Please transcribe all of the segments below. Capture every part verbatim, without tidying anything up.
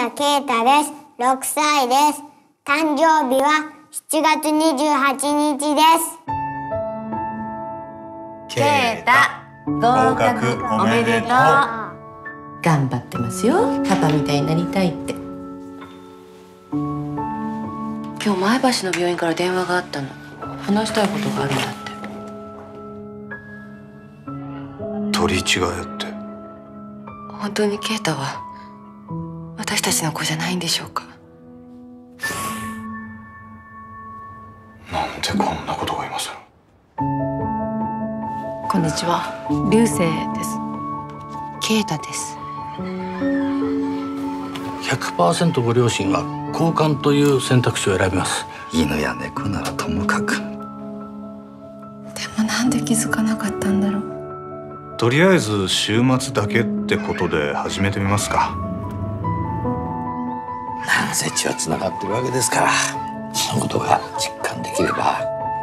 谷啓太です。ろくさいです。誕生日はしちがつにじゅうはちにちです。 啓太、合格おめでとう。 頑張ってますよ、パパみたいになりたいって。今日前橋の病院から電話があったの。話したいことがあるんだって。 取り違えって。 本当に啓太は私たちの子じゃないんでしょうか。 なんでこんなことが今さら。 こんにちは、流星です。 啓太です。 ひゃくパーセント ご両親は交換という選択肢を選びます。 犬や猫ならともかく。 でもなんで気づかなかったんだろう。 とりあえず週末だけってことで始めてみますか。 なんせ血はつながってるわけですから、そのことが実感できれば。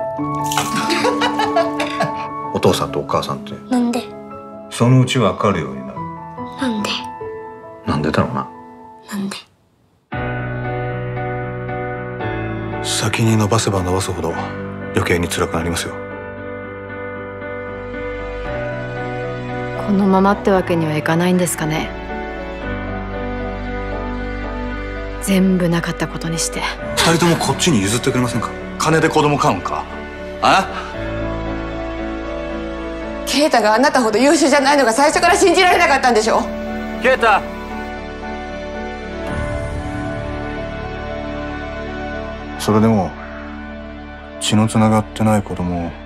お父さんとお母さんってなんでそのうち分かるようになる。 なんでなんでだろうな。 なんで先に伸ばせば伸ばすほど余計に辛くなりますよ。 このままってわけにはいかないんですかね。全部なかったことにして二人ともこっちに譲ってくれませんか。金で子供買うんか。あ啓太があなたほど優秀じゃないのが最初から信じられなかったんでしょ。 啓太、 それでも血のつながってない子供を